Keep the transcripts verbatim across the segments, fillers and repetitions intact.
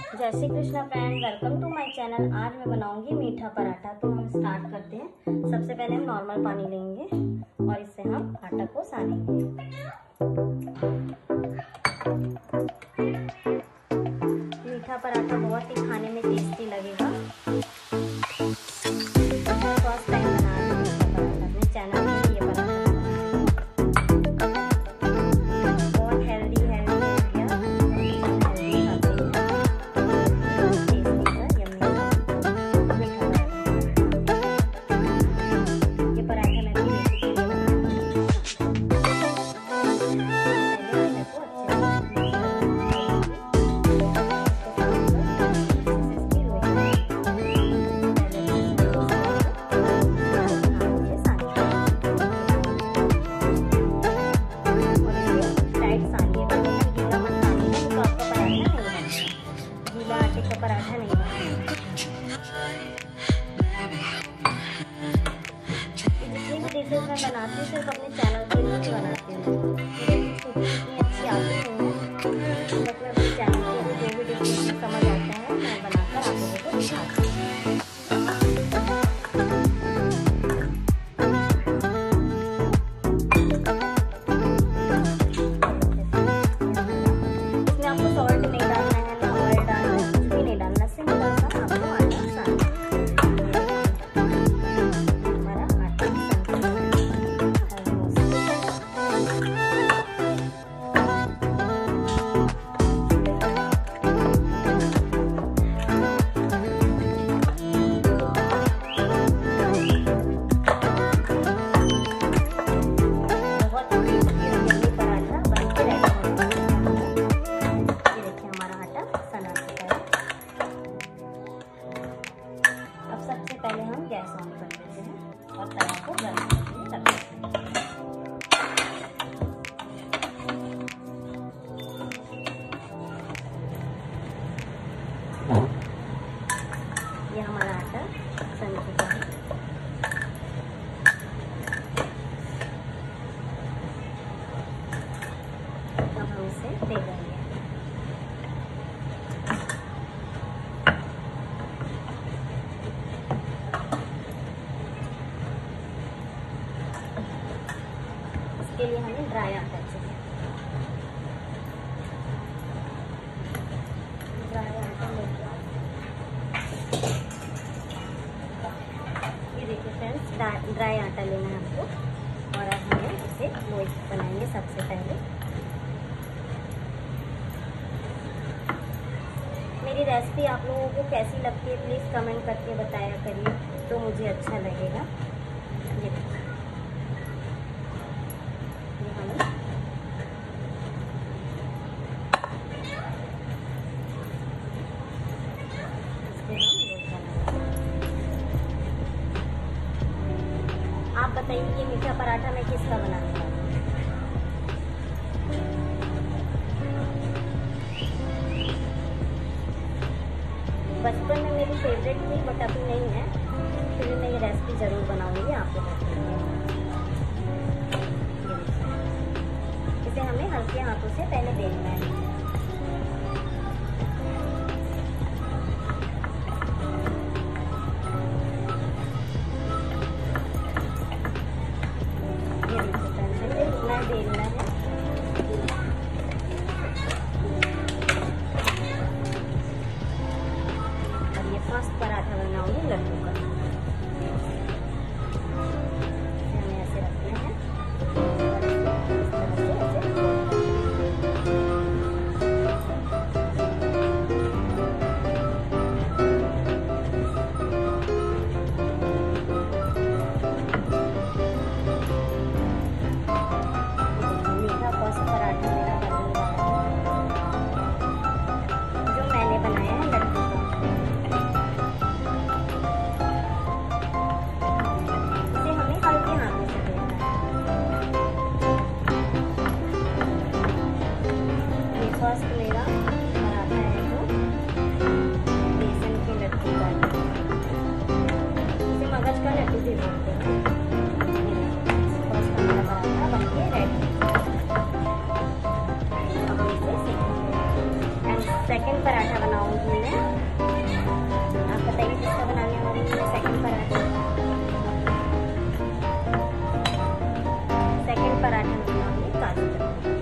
जय Shri Krishna friend, welcome to my channel. आज मैं बनाऊंगी मीठा पराठा। तो हम स्टार्ट करते हैं। सबसे पहले हम नॉर्मल पानी लेंगे और इससे हम आटा को सानेंगे। मीठा पराठा बहुत ही खाने में टेस्टी लगेगा। फर्स्ट टाइम बना रही हूँ मीठा पराठा अपने चैनल में। ये पराठा बहुत हेल्दी हेल्दी पराठा नहीं बनाना। जितनी भी डिशेज मैं बनाती हूँ सिर्फ अपने चैनल के लिए ही बनाती हूँ। मेरी कुकिंग इतनी अच्छी आती नहीं है, बट मैं अपने चैनल के लिए जो भी डिशेज समझ आता है मैं बनाकर आप लोगों को दिखाती हूँ। इसमें आपको सॉल्ट नहीं डालना है, ना ऑयल डालना है, कुछ भी नहीं डालना। सिंपल सा आपको आटा सानना है। हमारा आटा बहुत टेस्टी और यम्मी पराठा बन के रेडी हो गया। ये देखिए हमारा आटा सना चुका है। अब सबसे पहले हम गैस ऑन कर देते हैं और तवा को गर्म करने रख देते हैं। ये हमारा आटा सन चुका है। अब हम इसे बेलेंगे। इसके लिए हमें ड्राई आटा चाहिए। ड्राई आटा लेके ये देखिए फ्रेंड्स, ड्राई आटा लेना है हमको और अब हमें इसे लोई बनाएंगे। सबसे पहले मेरी रेसिपी आप लोगों को कैसी लगती है प्लीज़ कमेंट करके बताया करिए, तो मुझे अच्छा लगेगा। ये देखिए ये हमें इसके हम लोई बनाएंगे। आप बताइए कि मीठा पराठा मैं किसका बनाने वाली हूँ। बचपन में मेरी फेवरेट थी बट अभी नहीं है, फिर भी मैं ये रेसिपी ज़रूर बनाऊंगी आप लोगों के लिए। इसे हमें हल्के हाथों से पहले बेलना है। ये देखिए इतना बेलना है। मस्त पराठा बनाऊंगी लड्डू का। हमें ऐसे रखना है और इस तरह से ऐसे बनाऊंगी मैं, आप बताइए किसका बनाने वाली हूँ। सेकंड पराठा सेकंड पराठा में बनाऊंगी काजू कतली।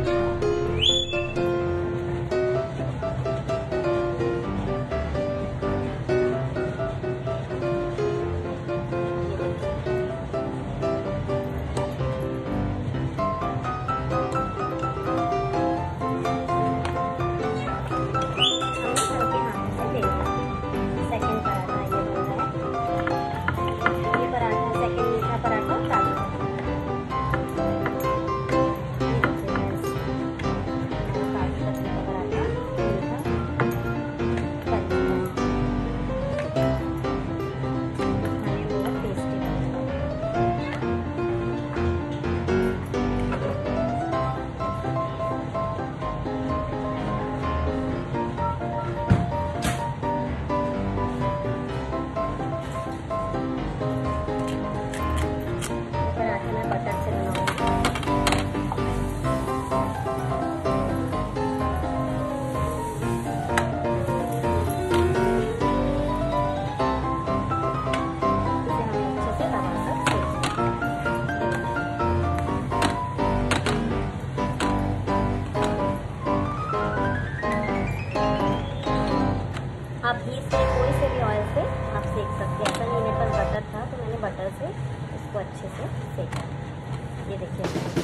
आप घी से कोई से भी ऑयल से आप सेक सकते हैं। ऐसा नहीं, मेरे पास बटर था तो मैंने बटर से इसको अच्छे से सेका। ये देखिए।